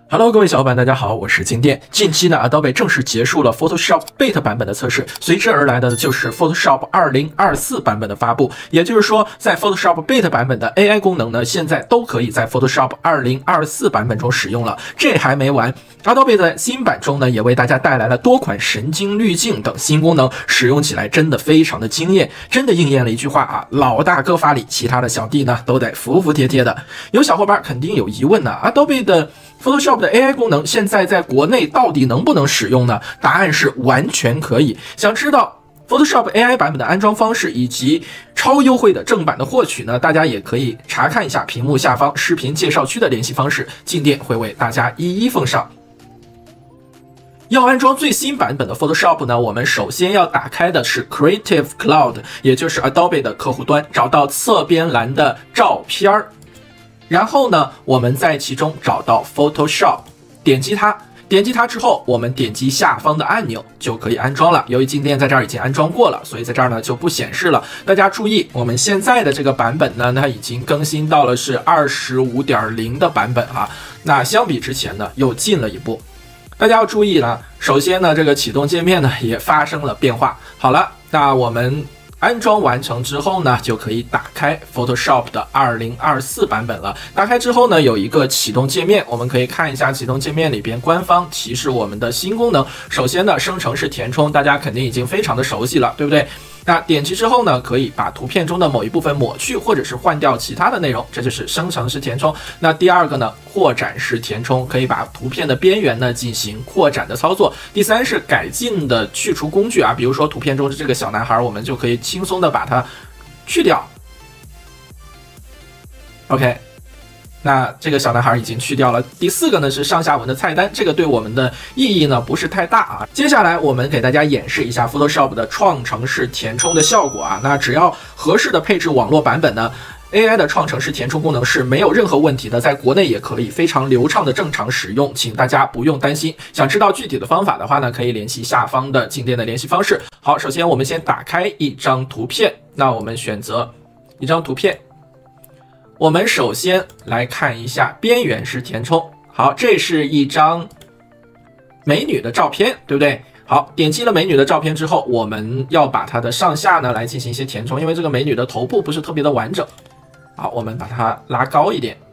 Hello， 各位小伙伴，大家好，我是金店。近期呢 ，Adobe 正式结束了 Photoshop Beta 版本的测试，随之而来的就是 Photoshop 2024版本的发布。也就是说，在 Photoshop Beta 版本的 AI 功能呢，现在都可以在 Photoshop 2024版本中使用了。这还没完 ，Adobe 在新版中呢，也为大家带来了多款神经滤镜等新功能，使用起来真的非常的惊艳，真的应验了一句话啊，老大哥发力，其他的小弟呢都得服服帖帖的。有小伙伴肯定有疑问呢 ，Adobe 的 Photoshop 的 AI 功能现在在国内到底能不能使用呢？答案是完全可以。想知道 Photoshop AI 版本的安装方式以及超优惠的正版的获取呢？大家也可以查看一下屏幕下方视频介绍区的联系方式，静电会为大家一一奉上。要安装最新版本的 Photoshop 呢，我们首先要打开的是 Creative Cloud， 也就是 Adobe 的客户端，找到侧边栏的照片儿。然后呢，我们在其中找到 Photoshop， 点击它之后，我们点击下方的按钮就可以安装了。由于静电在这儿已经安装过了，所以在这儿呢就不显示了。大家注意，我们现在的这个版本呢，它已经更新到了是 25.0 的版本啊。那相比之前呢，又进了一步。大家要注意了，首先呢，这个启动界面呢也发生了变化。好了，那我们安装完成之后呢，就可以打开 Photoshop 的2024版本了。打开之后呢，有一个启动界面，我们可以看一下启动界面里边官方提示我们的新功能。首先呢，生成式填充，大家肯定已经非常的熟悉了，对不对？那点击之后呢，可以把图片中的某一部分抹去，或者是换掉其他的内容，这就是生成式填充。那第二个呢，扩展式填充，可以把图片的边缘呢进行扩展的操作。第三是改进的去除工具啊，比如说图片中的这个小男孩，我们就可以轻松的把它去掉。OK。那这个小男孩已经去掉了。第四个呢是上下文的菜单，这个对我们的意义呢不是太大啊。接下来我们给大家演示一下 Photoshop 的创程式填充的效果啊。那只要合适的配置网络版本呢 ，AI 的创程式填充功能是没有任何问题的，在国内也可以非常流畅的正常使用，请大家不用担心。想知道具体的方法的话呢，可以联系下方的静电的联系方式。好，首先我们先打开一张图片，那我们选择一张图片。我们首先来看一下边缘式填充。好，这是一张美女的照片，对不对？好，点击了美女的照片之后，我们要把它的上下呢来进行一些填充，因为这个美女的头部不是特别的完整。好，我们把它拉高一点。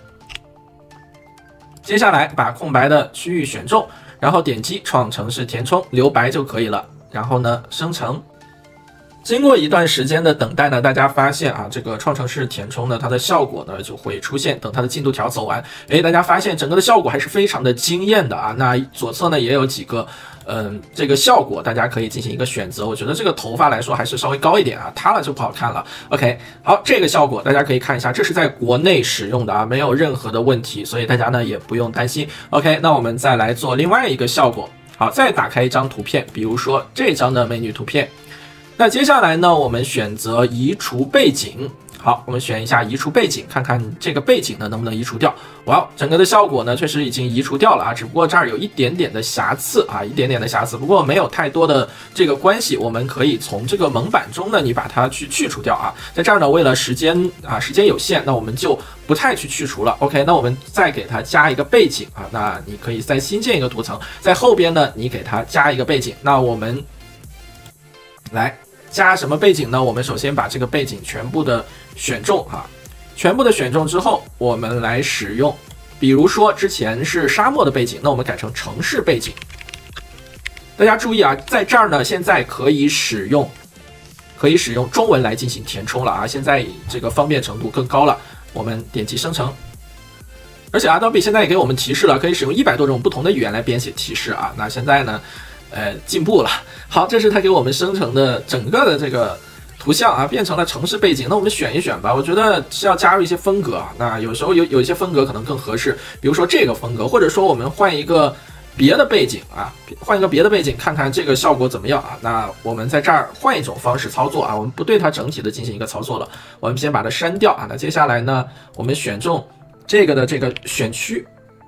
接下来把空白的区域选中，然后点击创程式填充，留白就可以了。然后呢，生成。经过一段时间的等待呢，大家发现啊，这个创程式填充呢，它的效果呢就会出现。等它的进度条走完，大家发现整个的效果还是非常的惊艳的啊。那左侧呢也有几个，这个效果大家可以进行一个选择。我觉得这个头发来说还是稍微高一点啊，塌了就不好看了。OK， 好，这个效果大家可以看一下，这是在国内使用的啊，没有任何的问题，所以大家呢也不用担心。OK， 那我们再来做另外一个效果。好，再打开一张图片，比如说这张的美女图片。那接下来呢，我们选择移除背景。好，我们选一下移除背景，看看这个背景呢能不能移除掉。哇，整个的效果呢确实已经移除掉了啊，只不过这儿有一点点的瑕疵啊，一点点的瑕疵，不过没有太多的这个关系，我们可以从这个蒙版中呢，你把它去除掉啊。在这儿呢，为了时间有限，那我们就不太去除了。OK， 那我们再给它加一个背景啊，那你可以再新建一个图层，在后边呢，你给它加一个背景。那我们来加什么背景呢？我们首先把这个背景全部的选中啊，全部的选中之后，我们来使用，比如说之前是沙漠的背景，那我们改成城市背景。大家注意啊，在这儿呢，现在可以使用中文来进行填充了啊，现在这个方便程度更高了。我们点击生成，而且 Adobe 现在也给我们提示了，可以使用100多种不同的语言来编写提示啊。那现在呢？进步了。好，这是它给我们生成的整个的这个图像啊，变成了城市背景。那我们选一选吧，我觉得是要加入一些风格啊。那有时候有一些风格可能更合适，比如说这个风格，或者说我们换一个别的背景啊，看看这个效果怎么样啊。那我们在这儿换一种方式操作啊，我们不对它整体的进行一个操作了，我们先把它删掉啊。那接下来呢，我们选中这个的这个选区。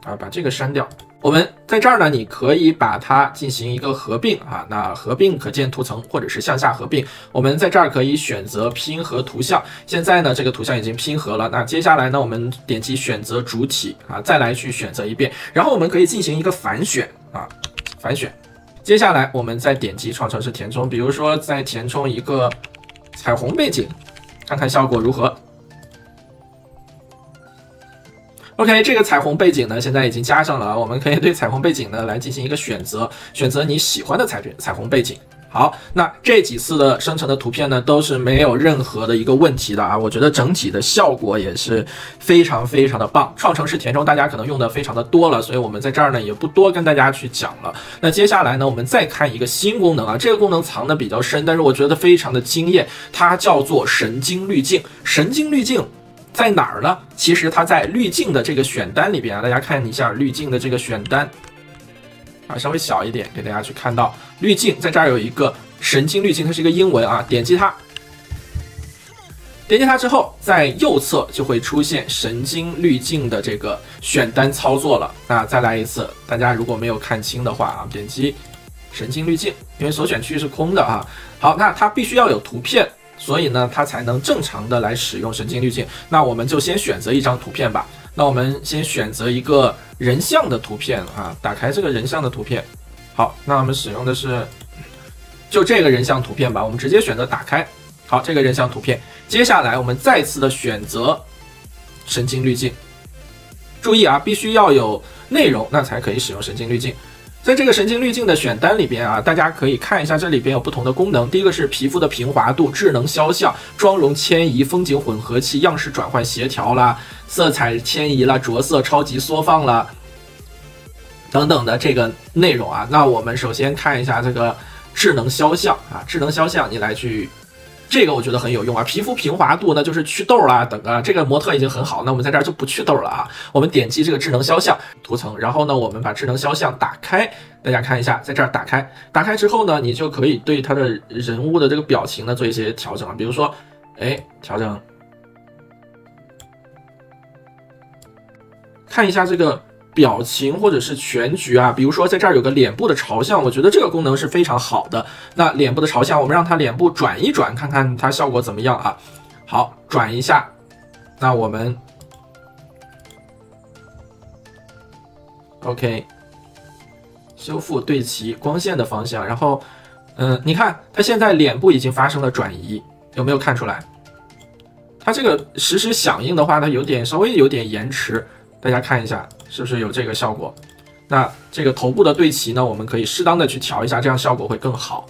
啊，把这个删掉。我们在这儿呢，你可以把它进行一个合并啊，那合并可见图层或者是向下合并。我们在这儿可以选择拼合图像，现在呢这个图像已经拼合了，那接下来呢我们点击选择主体啊，再来去选择一遍，然后我们可以进行一个反选啊，反选。接下来我们再点击创程式填充，比如说再填充一个彩虹背景，看看效果如何。OK， 这个彩虹背景呢，现在已经加上了，我们可以对彩虹背景呢来进行一个选择，选择你喜欢的彩虹背景。好，那这几次的生成的图片呢，都是没有任何的一个问题的啊，我觉得整体的效果也是非常非常的棒。创程式填充大家可能用的非常的多了，所以我们在这儿呢也不多跟大家去讲了。那接下来呢，我们再看一个新功能啊，这个功能藏的比较深，但是我觉得非常的惊艳，它叫做神经滤镜。神经滤镜在哪儿呢？其实它在滤镜的这个选单里边啊，大家看一下滤镜的这个选单啊，稍微小一点，给大家去看到滤镜，在这儿有一个神经滤镜，它是一个英文啊，点击它，点击它之后，在右侧就会出现神经滤镜的这个选单操作了。那再来一次，大家如果没有看清的话啊，点击神经滤镜，因为所选区是空的啊。好，那它必须要有图片。所以呢，它才能正常的来使用神经滤镜。那我们就先选择一张图片吧。那我们先选择一个人像的图片啊，打开这个人像的图片。好，那我们使用的是就这个人像图片吧，我们直接选择打开。好，这个人像图片。接下来我们再次的选择神经滤镜。注意啊，必须要有内容，那才可以使用神经滤镜。在这个神经滤镜的选单里边啊，大家可以看一下，这里边有不同的功能。第一个是皮肤的平滑度、智能肖像、妆容迁移、风景混合器、样式转换协调啦、色彩迁移啦、着色超级缩放啦等等的这个内容啊。那我们首先看一下这个智能肖像啊，智能肖像你来去。这个我觉得很有用啊，皮肤平滑度呢就是祛痘啦等啊，这个模特已经很好，那我们在这儿就不祛痘了啊。我们点击这个智能肖像图层，然后呢，我们把智能肖像打开，大家看一下，在这儿打开，打开之后呢，你就可以对它的人物的这个表情呢做一些调整啊，比如说，调整，看一下这个表情或者是全局啊，比如说在这儿有个脸部的朝向，我觉得这个功能是非常好的。那脸部的朝向，我们让它脸部转一转，看看它效果怎么样啊？好，转一下，那我们 OK 修复对齐光线的方向，然后你看它现在脸部已经发生了转移，有没有看出来？它这个实时响应的话，它稍微有点延迟，大家看一下。是不是有这个效果？那这个头部的对齐呢，我们可以适当的去调一下，这样效果会更好。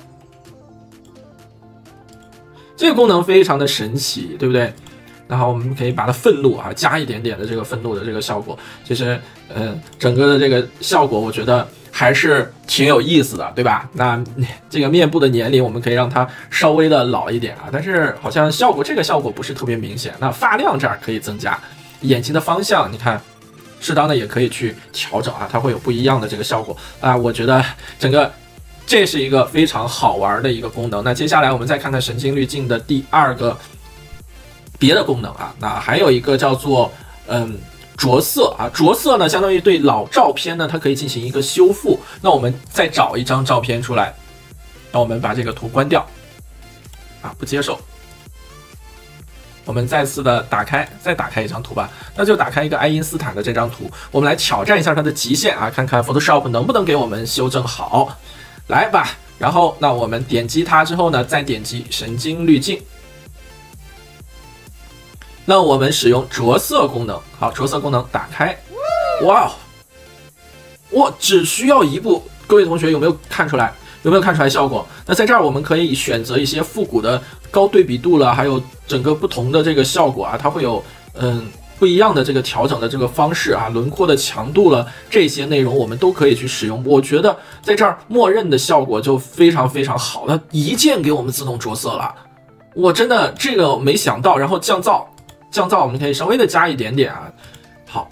这个功能非常的神奇，对不对？然后我们可以把它愤怒啊加一点点的这个愤怒的这个效果，其实整个的这个效果我觉得还是挺有意思的，对吧？那这个面部的年龄我们可以让它稍微的老一点啊，但是好像这个效果不是特别明显。那发量这儿可以增加，眼睛的方向你看。适当的也可以去调整啊，它会有不一样的这个效果啊。我觉得这是一个非常好玩的一个功能。那接下来我们再看看神经滤镜的第二个别的功能啊。那还有一个叫做着色啊，着色呢相当于对老照片呢它可以进行一个修复。那我们再找一张照片出来，那我们把这个图关掉啊，不接受。我们再次的再打开一张图吧，那就打开一个爱因斯坦的这张图，我们来挑战一下它的极限啊，看看 Photoshop 能不能给我们修正好，来吧。然后那我们点击它之后呢，再点击神经滤镜，那我们使用着色功能，好，着色功能打开，哇，只需要一步，各位同学有没有看出来？有没有看出来效果？那在这儿我们可以选择一些复古的高对比度了，还有整个不同的这个效果啊，它会有不一样的这个调整的这个方式啊，轮廓的强度了，这些内容我们都可以去使用。我觉得在这儿默认的效果就非常非常好，它一键给我们自动着色了，我真的这个没想到。然后降噪我们可以稍微的加一点点啊，好，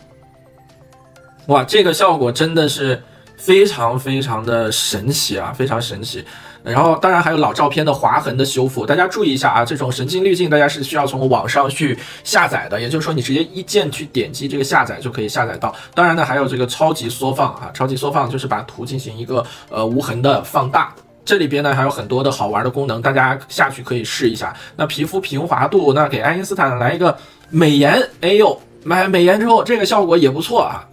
哇，这个效果真的是非常非常的神奇啊，非常神奇。 然后当然还有老照片的划痕的修复，大家注意一下啊，这种神经滤镜大家是需要从网上去下载的，也就是说你直接一键去点击这个下载就可以下载到。当然呢，还有这个超级缩放啊，超级缩放就是把图进行一个无痕的放大。这里边呢还有很多的好玩的功能，大家下去可以试一下。那皮肤平滑度，那给爱因斯坦来一个美颜，哎呦，美颜之后这个效果也不错啊。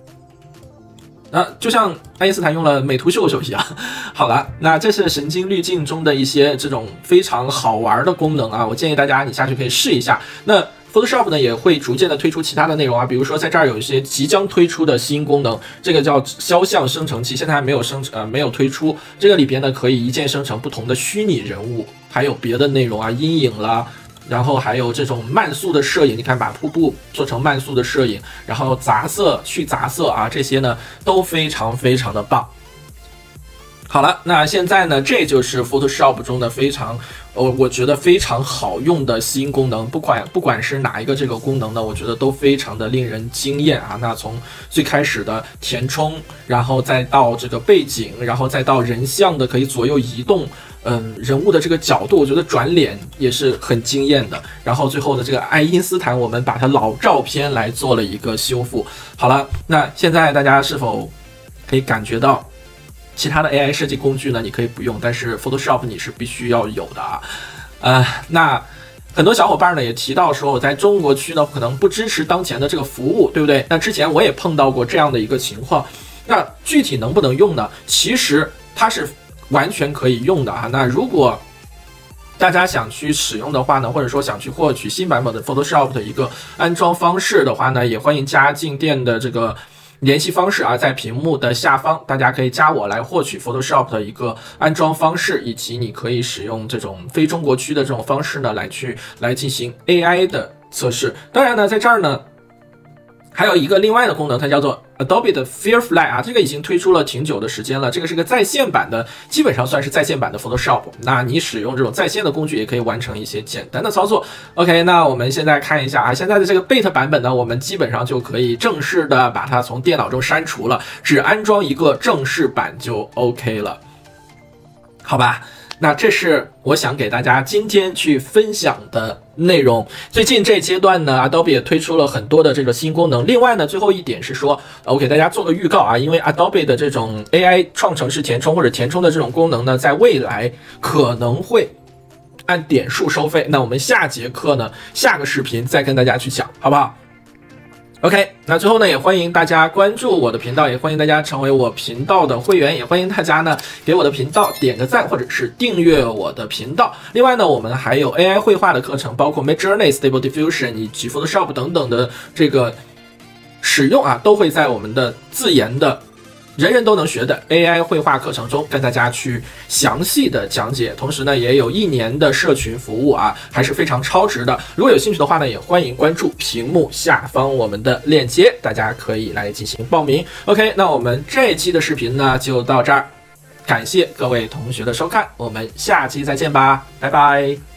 就像爱因斯坦用了美图秀秀一样。好了，那这是神经滤镜中的一些这种非常好玩的功能啊，我建议大家你下去可以试一下。那 Photoshop 呢也会逐渐的推出其他的内容啊，比如说在这儿有一些即将推出的新功能，这个叫肖像生成器，现在还没有推出。这个里边呢可以一键生成不同的虚拟人物，还有别的内容啊，阴影啦。然后还有这种慢速的摄影，你看把瀑布做成慢速的摄影，然后杂色去杂色啊，这些呢都非常非常的棒。好了，那现在呢，这就是 Photoshop 中的非常，我觉得非常好用的新功能。不管是哪一个这个功能呢，我觉得都非常的令人惊艳啊。那从最开始的填充，然后再到这个背景，然后再到人像的可以左右移动。人物的这个角度，我觉得转脸也是很惊艳的。然后最后的这个爱因斯坦，我们把它老照片来做了一个修复。好了，那现在大家是否可以感觉到其他的 AI 设计工具呢？你可以不用，但是 Photoshop 你是必须要有的啊。那很多小伙伴呢也提到说，我在中国区呢可能不支持当前的这个服务，对不对？那之前我也碰到过这样的一个情况。那具体能不能用呢？其实它是完全可以用的啊。那如果大家想去使用的话呢，或者说想去获取新版本的 Photoshop 的一个安装方式的话呢，也欢迎加静电的这个联系方式啊，在屏幕的下方，大家可以加我来获取 Photoshop 的一个安装方式，以及你可以使用这种非中国区的这种方式呢，来进行 AI 的测试。当然呢，在这儿呢，还有一个另外的功能，它叫做 Adobe 的 Firefly 啊，这个已经推出了挺久的时间了，这个是个在线版的，基本上算是在线版的 Photoshop。那你使用这种在线的工具，也可以完成一些简单的操作。OK， 那我们现在看一下啊，现在的这个 Beta 版本呢，我们基本上就可以正式的把它从电脑中删除了，只安装一个正式版就 OK 了，好吧？那这是我想给大家今天去分享的内容。最近这阶段呢 Adobe 也推出了很多的这个新功能。另外呢，最后一点是说，我给大家做个预告啊，因为 Adobe 的这种 AI 创程式填充或者填充的这种功能呢，在未来可能会按点数收费。那我们下节课呢，下个视频再跟大家去讲，好不好？OK， 那最后呢，也欢迎大家关注我的频道，也欢迎大家成为我频道的会员，也欢迎大家呢给我的频道点个赞，或者是订阅我的频道。另外呢，我们还有 AI 绘画的课程，包括 Midjourney、Stable Diffusion 以及 Photoshop 等等的这个使用啊，都会在我们的自研的人人都能学的 AI 绘画课程中跟大家去详细的讲解，同时呢也有1年的社群服务啊，还是非常超值的。如果有兴趣的话呢，也欢迎关注屏幕下方我们的链接，大家可以来进行报名。OK， 那我们这一期的视频呢就到这儿，感谢各位同学的收看，我们下期再见吧，拜拜。